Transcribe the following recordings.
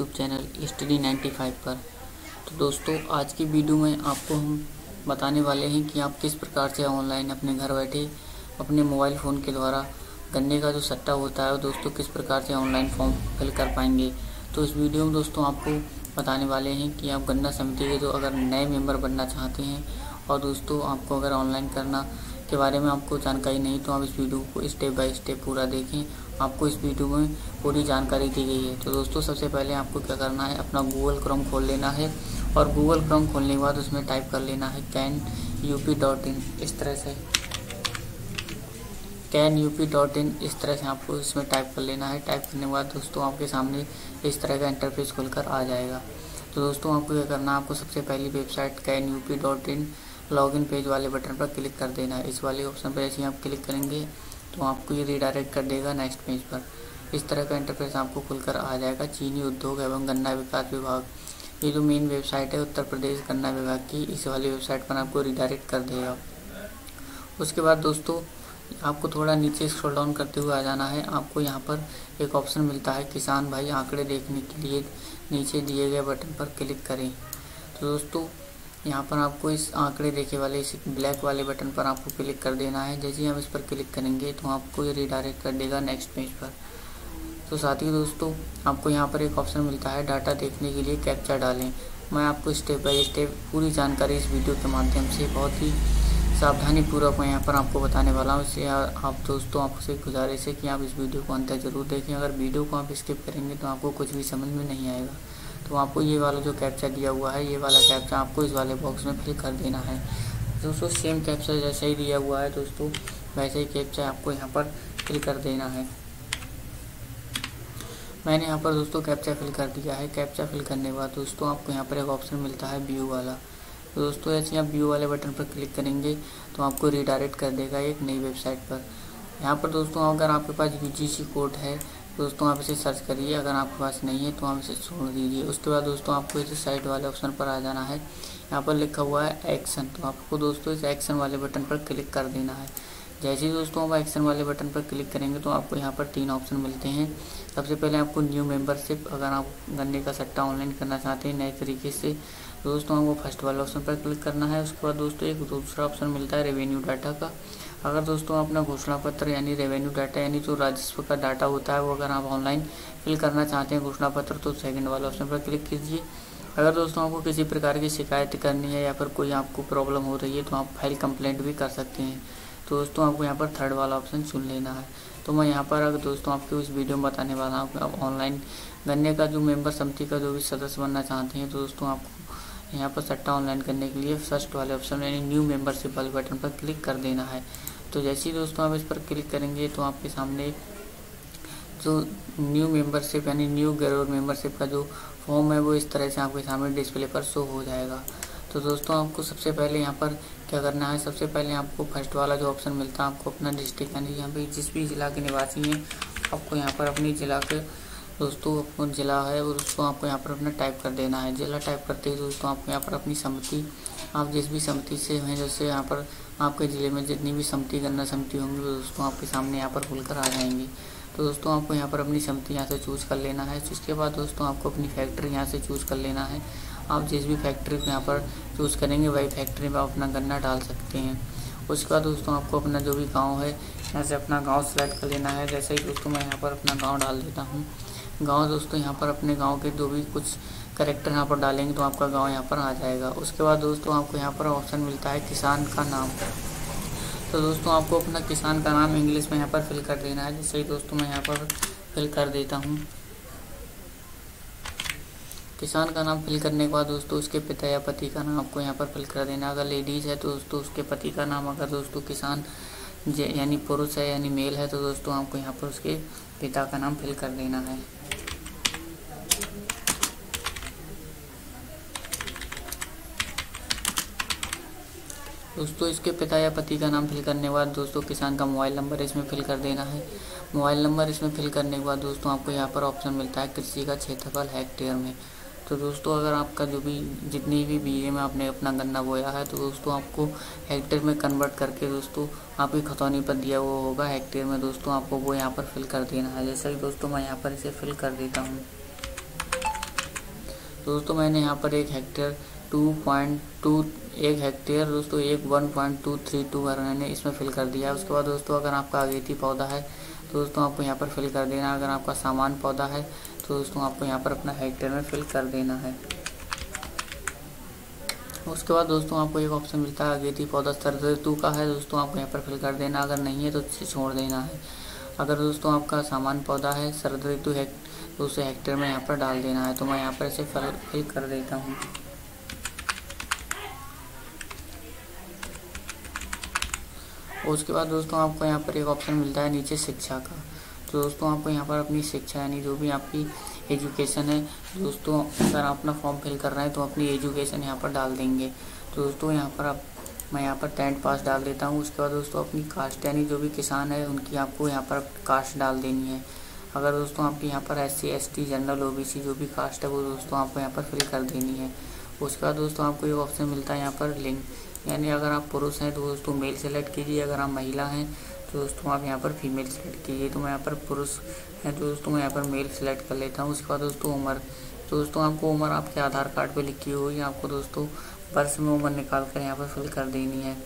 YouTube channel study 95 पर। तो दोस्तों, आज की वीडियो में आपको हम बताने वाले हैं कि आप किस प्रकार से ऑनलाइन अपने घर बैठे अपने मोबाइल फ़ोन के द्वारा गन्ने का जो सट्टा होता है दोस्तों किस प्रकार से ऑनलाइन फॉर्म फिल कर पाएंगे। तो इस वीडियो में दोस्तों आपको बताने वाले हैं कि आप गन्ना समिति के जो अगर नए मेंबर बनना चाहते हैं और दोस्तों आपको अगर ऑनलाइन करना के बारे में आपको जानकारी नहीं तो आप इस वीडियो को स्टेप बाय स्टेप पूरा देखें। आपको इस वीडियो में पूरी जानकारी दी गई है। तो दोस्तों सबसे पहले आपको क्या करना है, अपना गूगल क्रोम खोल लेना है और गूगल क्रोम खोलने के बाद उसमें टाइप कर लेना है canup.in। इस तरह से canup.in इस तरह से आपको इसमें टाइप कर लेना है। टाइप करने के बाद दोस्तों आपके सामने इस तरह का इंटरफेस खुलकर आ जाएगा। तो दोस्तों आपको क्या करना है, आपको सबसे पहली वेबसाइट canup.in लॉगिन पेज वाले बटन पर क्लिक कर देना है। इस वाले ऑप्शन पर जैसे ही आप क्लिक करेंगे तो आपको ये रीडायरेक्ट कर देगा नेक्स्ट पेज पर। इस तरह का इंटरफेस आपको खुलकर आ जाएगा। चीनी उद्योग एवं गन्ना विकास विभाग, ये जो मेन वेबसाइट है उत्तर प्रदेश गन्ना विभाग की, इस वाली वेबसाइट पर आपको रीडायरेक्ट कर देगा। उसके बाद दोस्तों आपको थोड़ा नीचे स्क्रॉल डाउन करते हुए आ जाना है। आपको यहाँ पर एक ऑप्शन मिलता है किसान भाई आंकड़े देखने के लिए, नीचे दिए गए बटन पर क्लिक करें। तो दोस्तों यहाँ पर आपको इस आंकड़े देखे वाले इस ब्लैक वाले बटन पर आपको क्लिक कर देना है। जैसे ही आप इस पर क्लिक करेंगे तो आपको ये रीडायरेक्ट कर देगा नेक्स्ट पेज पर। तो साथ ही दोस्तों आपको यहाँ पर एक ऑप्शन मिलता है डाटा देखने के लिए कैप्चा डालें। मैं आपको स्टेप बाय स्टेप पूरी जानकारी इस वीडियो के माध्यम से बहुत ही सावधानी पूर्वक मैं यहाँ पर आपको बताने वाला हूँ। इसलिए आप दोस्तों आपसे गुजारिश है कि आप इस वीडियो को अंत तक जरूर देखें। अगर वीडियो को आप स्किप करेंगे तो आपको कुछ भी समझ में नहीं आएगा। तो आपको ये वाला जो कैप्चा दिया हुआ है, ये वाला कैप्चा आपको इस वाले बॉक्स में फिल कर देना है। दोस्तों सेम कैप्चा जैसे ही दिया हुआ है दोस्तों वैसे ही कैप्चा आपको यहाँ पर फिल कर देना है। मैंने यहाँ पर दोस्तों कैप्चा फिल कर दिया है। कैप्चा फिल करने के बाद दोस्तों आपको यहाँ पर एक ऑप्शन मिलता है व्यू वाला। तो दोस्तों ऐसे आप व्यू वाले बटन पर क्लिक करेंगे तो आपको रीडायरेक्ट कर देगा एक नई वेबसाइट पर। यहाँ पर दोस्तों अगर आपके पास UGC कोड है दोस्तों आप इसे सर्च करिए, अगर आपके पास नहीं है तो आप इसे छोड़ दीजिए। उसके बाद दोस्तों आपको इस साइड वाले ऑप्शन पर आ जाना है। यहाँ पर लिखा हुआ है एक्शन, तो आपको दोस्तों इस एक्शन वाले बटन पर क्लिक कर देना है। जैसे ही दोस्तों आप एक्शन वाले बटन पर क्लिक करेंगे तो आपको यहाँ पर 3 ऑप्शन मिलते हैं। सबसे पहले आपको न्यू मेंबरशिप, अगर आप गन्ने का सट्टा ऑनलाइन करना चाहते हैं नए तरीके से दोस्तों आपको फर्स्ट वाले ऑप्शन पर क्लिक करना है। उसके बाद दोस्तों एक दूसरा ऑप्शन मिलता है रेवेन्यू डाटा का। अगर दोस्तों अपना घोषणा पत्र यानी रेवेन्यू डाटा यानी जो राजस्व का डाटा होता है वो अगर आप ऑनलाइन फिल करना चाहते हैं घोषणा पत्र तो सेकंड वाले ऑप्शन पर क्लिक कीजिए। अगर दोस्तों आपको किसी प्रकार की शिकायत करनी है या फिर कोई आपको प्रॉब्लम हो रही है तो आप फाइल कंप्लेंट भी कर सकते हैं। तो दोस्तों आपको यहाँ पर थर्ड वाला ऑप्शन चुन लेना है। तो मैं यहाँ पर अगर दोस्तों आपको इस वीडियो में बताने वाला हूँ आप ऑनलाइन गन्ने का जो मेंबर समिति का जो भी सदस्य बनना चाहते हैं तो दोस्तों आपको यहाँ पर सट्टा ऑनलाइन करने के लिए फर्स्ट वाले ऑप्शन यानी न्यू मेंबरशिप वाले बटन पर क्लिक कर देना है। तो जैसे ही दोस्तों आप इस पर क्लिक करेंगे तो आपके सामने जो न्यू मेंबरशिप यानी न्यू गैरोर मेंबरशिप का जो फॉर्म है वो इस तरह से आपके सामने डिस्प्ले पर शो हो जाएगा। तो दोस्तों आपको सबसे पहले यहाँ पर क्या करना है, सबसे पहले आपको फर्स्ट वाला जो ऑप्शन मिलता है आपको अपना डिस्ट्रिक्ट यानी यहाँ पे जिस भी जिला के निवासी हैं आपको यहाँ पर अपनी जिला के दोस्तों अपना जिला है और उसको आपको यहाँ पर अपना टाइप कर देना है। जिला टाइप करते ही दोस्तों आपको यहाँ पर अपनी समिति, आप जिस भी समिति से हैं जैसे यहाँ पर आपके ज़िले में जितनी भी समिति गन्ना समिति होंगी वो दोस्तों आपके सामने यहाँ पर खुलकर आ जाएंगी। तो दोस्तों आपको यहाँ पर अपनी समिति यहाँ से चूज़ कर लेना है। उसके बाद दोस्तों आपको अपनी फैक्ट्री यहाँ से चूज़ कर लेना है। आप जिस भी फैक्ट्री को यहाँ पर चूज़ करेंगे वही फैक्ट्री में आप अपना गन्ना डाल सकते हैं। उसके बाद दोस्तों आपको अपना जो भी गाँव है यहाँ से अपना गाँव सेलेक्ट कर लेना है। जैसे ही दोस्तों मैं यहाँ पर अपना गाँव डाल देता हूँ। गाँव दोस्तों यहाँ पर अपने गाँव के जो भी कुछ कैरेक्टर यहाँ पर डालेंगे तो आपका गांव यहाँ पर आ जाएगा। उसके बाद दोस्तों आपको यहाँ पर ऑप्शन मिलता है किसान का नाम। तो दोस्तों आपको अपना किसान का नाम इंग्लिश में यहाँ पर फिल कर देना है। जैसे ही दोस्तों मैं यहाँ पर फिल कर देता हूँ। किसान का नाम फिल करने के बाद दोस्तों उसके पिता या पति का नाम आपको यहाँ पर फिल कर देना। अगर लेडीज़ है तो दोस्तों उसके पति का नाम, अगर दोस्तों किसान यानी पुरुष है यानी मेल है तो दोस्तों आपको यहाँ पर उसके पिता का नाम फिल कर देना है। दोस्तों इसके पिता या पति का नाम फिल करने के बाद दोस्तों किसान का मोबाइल नंबर इसमें फिल कर देना है। मोबाइल नंबर इसमें फिल करने के बाद दोस्तों आपको यहाँ पर ऑप्शन मिलता है कृषि का क्षेत्रफल हेक्टेयर में। तो दोस्तों अगर आपका जो भी जितनी भी बीघे में आपने अपना गन्ना बोया है तो दोस्तों आपको हेक्टेयर में कन्वर्ट करके दोस्तों आपकी खतौनी पर दिया हुआ होगा हेक्टेयर में दोस्तों आपको वो यहाँ पर फिल कर देना है। जैसे कि दोस्तों मैं यहाँ पर इसे फिल कर देता हूँ। दोस्तों मैंने यहाँ पर 1 हेक्टेयर दोस्तों 1.232 घर मैंने इसमें फिल कर दिया है। उसके बाद दोस्तों अगर आपका अगेती पौधा है तो दोस्तों आपको यहाँ पर फिल कर देना है। अगर आपका सामान पौधा है तो दोस्तों आपको यहाँ पर अपना हेक्टेयर में फिल कर देना है। उसके बाद दोस्तों आपको एक ऑप्शन मिलता है अगेती पौधा शरद ऋतु का है, दोस्तों आपको यहाँ पर फिल कर देना। अगर नहीं है तो छोड़ देना है। अगर दोस्तों आपका सामान पौधा है शरद ऋतु है तो उसे हेक्टेयर में यहाँ पर डाल देना है। तो मैं यहाँ पर इसे फिल कर देता हूँ। उसके बाद दोस्तों आपको यहाँ पर एक ऑप्शन मिलता है नीचे शिक्षा का। तो दोस्तों आपको यहाँ पर अपनी शिक्षा यानी जो भी आपकी एजुकेशन है दोस्तों, अगर आप अपना फॉर्म फिल कर रहे हैं तो अपनी एजुकेशन यहाँ पर डाल देंगे। तो दोस्तों यहाँ पर मैं यहाँ पर 10th पास डाल देता हूँ। उसके बाद दोस्तों अपनी कास्ट यानी जो भी किसान है उनकी आपको यहाँ पर कास्ट डाल देनी है। अगर दोस्तों आपकी यहाँ पर SC ST जनरल OBC जो भी कास्ट है वो दोस्तों आपको यहाँ पर फिल कर देनी है। उसके बाद दोस्तों आपको एक ऑप्शन मिलता है यहाँ पर लिंग, यानी अगर आप पुरुष हैं तो दोस्तों मेल सेलेक्ट कीजिए, अगर आप महिला हैं तो दोस्तों आप यहाँ पर फीमेल सेलेक्ट कीजिए। तो मैं यहाँ पर पुरुष है तो दोस्तों मैं यहाँ पर मेल सेलेक्ट कर लेता हूँ। उसके बाद दोस्तों उम्र, तो दोस्तों आपको उम्र आपके आधार कार्ड पे लिखी हुई है, आपको दोस्तों वर्ष में उम्र निकाल कर यहाँ पर फिल कर देनी है।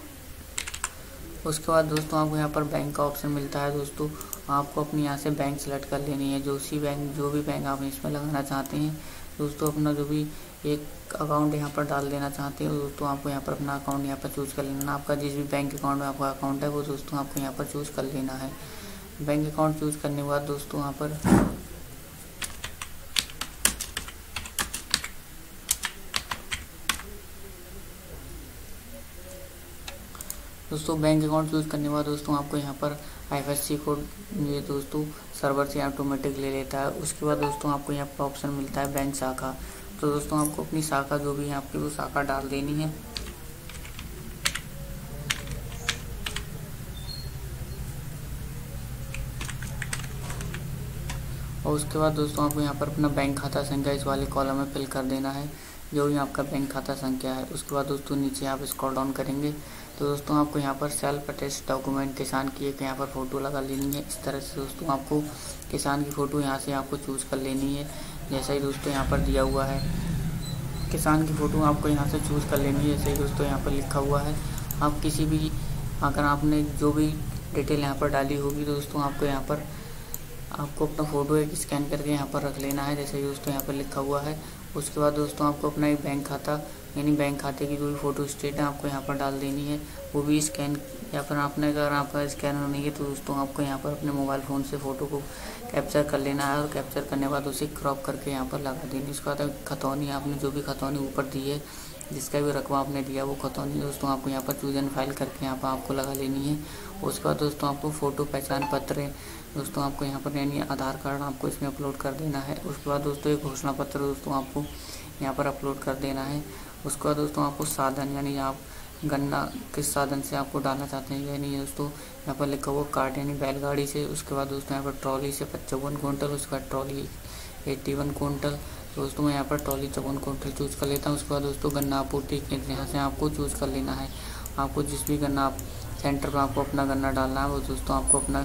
उसके बाद दोस्तों आपको यहाँ पर बैंक का ऑप्शन मिलता है। दोस्तों आपको अपनी यहाँ से बैंक सेलेक्ट कर लेनी है, जो भी बैंक आप इसमें लगाना चाहते हैं। दोस्तों अपना जो भी एक अकाउंट यहाँ पर डाल देना चाहते हैं दोस्तों आपको यहाँ पर अपना अकाउंट यहाँ पर चूज़ कर लेना। आपका जिस भी बैंक अकाउंट में आपका अकाउंट है वो दोस्तों आपको यहाँ पर चूज़ कर लेना है। बैंक अकाउंट चूज़ करने के बाद दोस्तों यहाँ पर बैंक अकाउंट चूज़ करने के बाद दोस्तों आपको यहाँ पर IFSC कोड ये दोस्तों सर्वर से ऑटोमेटिक ले लेता है। उसके बाद दोस्तों आपको यहाँ पर ऑप्शन मिलता है बैंक शाखा। तो दोस्तों आपको अपनी शाखा जो भी है आपकी वो शाखा डाल देनी है। और उसके बाद दोस्तों आपको यहाँ पर अपना बैंक खाता संख्या इस वाले कॉलम में फिल कर देना है, जो भी आपका बैंक खाता संख्या है। उसके बाद दोस्तों नीचे आप स्क्रॉल डाउन करेंगे तो दोस्तों आपको यहाँ पर सेल्फ अटेस्ट डॉक्यूमेंट किसान की एक यहाँ पर फ़ोटो लगा लेनी है। इस तरह से दोस्तों आपको किसान की फ़ोटो यहाँ से आपको चूज़ कर लेनी है। जैसा ही दोस्तों यहाँ पर दिया हुआ है किसान की फ़ोटो आपको यहाँ से चूज़ कर लेनी है। जैसे ही दोस्तों यहाँ पर लिखा हुआ है आप किसी भी अगर आपने जो भी डिटेल यहाँ पर डाली होगी दोस्तों आपको यहाँ पर आपको अपना फ़ोटो एक स्कैन करके यहाँ पर रख लेना है, जैसे दोस्तों यहाँ पर लिखा हुआ है। उसके बाद दोस्तों आपको अपना एक बैंक खाता यानी बैंक खाते की जो भी फ़ोटो स्टेट है आपको यहाँ पर डाल देनी है, वो भी स्कैन, या फिर आपने अगर आपका स्कैनर नहीं है तो दोस्तों आपको यहाँ पर अपने मोबाइल फ़ोन से फ़ोटो को कैप्चर कर लेना है। और कैप्चर करने के बाद उसे क्रॉप करके यहाँ पर लगा देनी। उसके बाद खतौनी आपने जो भी खतौनी ऊपर दी है जिसका भी रकबा आपने दिया वो खतौनी दोस्तों आपको यहाँ पर चूज एंड फाइल करके यहाँ पर आपको लगा लेनी है। उसके बाद दोस्तों आपको फ़ोटो पहचान पत्र दोस्तों आपको यहाँ पर यानी आधार कार्ड आपको इसमें अपलोड कर देना है। उसके बाद दोस्तों एक घोषणा पत्र दोस्तों आपको यहाँ पर अपलोड कर देना है। उसके बाद दोस्तों आपको साधन यानी आप गन्ना किस साधन से आपको डालना चाहते हैं, यानी दोस्तों यहाँ पर लिखा हुआ कार्ट यानी बैलगाड़ी से। उसके बाद दोस्तों यहाँ पर ट्रॉली से 55 कुंटल, उसके बाद ट्रॉली 81 कुंटल। दोस्तों मैं यहाँ पर ट्रॉली 54 कुंटल चूज़ कर लेता हूँ। उसके बाद दोस्तों गन्ना आपूर्ति केंद्र यहाँ से आपको चूज़ कर लेना है। आपको जिस भी गन्ना आप सेंटर पर आपको अपना गन्ना डालना है वो दोस्तों आपको अपना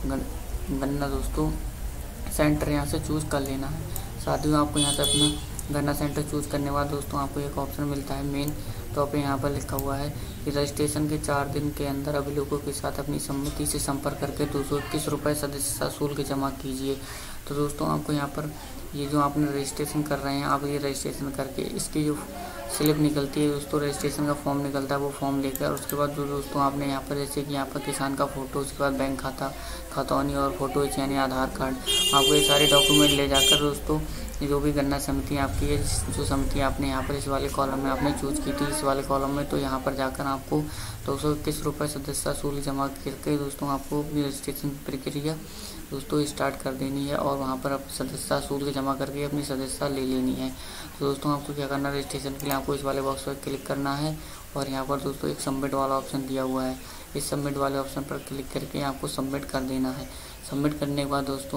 गन्ना दोस्तों सेंटर यहाँ से चूज़ कर लेना है। साथ ही आपको यहाँ से अपना गन्ना सेंटर चूज़ करने के बाद दोस्तों आपको एक ऑप्शन मिलता है मेन, तो आप यहाँ पर लिखा हुआ है कि रजिस्ट्रेशन के 4 दिन के अंदर अभिलेखों के साथ अपनी सम्मति से संपर्क करके 221 रुपये सदस्यता शुल्क जमा कीजिए। तो दोस्तों आपको यहाँ पर ये जो आपने रजिस्ट्रेशन कर रहे हैं आप ये रजिस्ट्रेशन करके इसकी जो स्लिप निकलती है दोस्तों रजिस्ट्रेशन का फॉर्म निकलता है वो फॉर्म लेकर उसके बाद जो दोस्तों आपने यहाँ पर जैसे कि यहाँ पर किसान का फ़ोटो, उसके बाद बैंक खाता खतौनी और फ़ोटो यानी आधार कार्ड, आपको ये सारे डॉक्यूमेंट ले जाकर दोस्तों जो भी गन्ना समिति आपकी है, जो समिति आपने यहाँ पर इस वाले कॉलम में आपने चूज़ की थी इस वाले कॉलम में, तो यहाँ पर जाकर आपको 221 रुपये सदस्यता शुल्क जमा करके दोस्तों आपको अपनी रजिस्ट्रेशन प्रक्रिया दोस्तों स्टार्ट कर देनी है और वहाँ पर आप सदस्यता शुल्क जमा करके अपनी सदस्यता ले लेनी है। तो दोस्तों आपको क्या करना है, रजिस्ट्रेशन के लिए आपको इस वाले बॉक्स पर क्लिक करना है और यहाँ पर दोस्तों एक सबमिट वाला ऑप्शन दिया हुआ है, इस सबमिट वाले ऑप्शन पर क्लिक करके आपको सबमिट कर देना है। सबमिट करने के बाद दोस्तों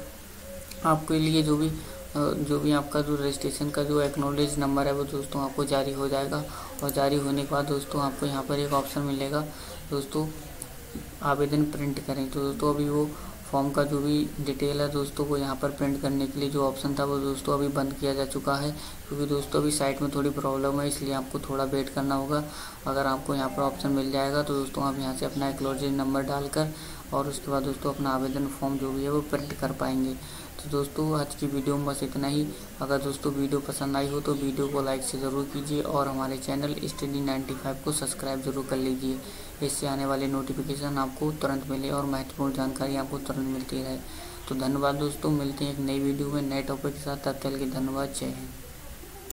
आपके लिए जो भी आपका जो रजिस्ट्रेशन का जो एक्नॉलेज नंबर है वो दोस्तों आपको जारी हो जाएगा। और जारी होने के बाद दोस्तों आपको यहाँ पर एक ऑप्शन मिलेगा दोस्तों आवेदन प्रिंट करें। तो दोस्तों अभी वो फॉर्म का जो भी डिटेल है दोस्तों वो यहाँ पर प्रिंट करने के लिए जो ऑप्शन था वो दोस्तों अभी बंद किया जा चुका है, क्योंकि दोस्तों अभी साइट में थोड़ी प्रॉब्लम है, इसलिए आपको थोड़ा वेट करना होगा। अगर आपको यहाँ पर ऑप्शन मिल जाएगा तो दोस्तों आप यहाँ से अपना एक्नॉलेजमेंट नंबर डालकर और उसके बाद दोस्तों अपना आवेदन फॉर्म जो भी है वो प्रिंट कर पाएंगे। तो दोस्तों आज की वीडियो में बस इतना ही। अगर दोस्तों वीडियो पसंद आई हो तो वीडियो को लाइक से ज़रूर कीजिए और हमारे चैनल स्टडी 95 को सब्सक्राइब जरूर कर लीजिए। इससे आने वाले नोटिफिकेशन आपको तुरंत मिले और महत्वपूर्ण जानकारी आपको तुरंत मिलती रहे। तो धन्यवाद दोस्तों, मिलते हैं एक नई वीडियो में नए टॉपिक के साथ। तब तक के लिए धन्यवाद, जय हिंद।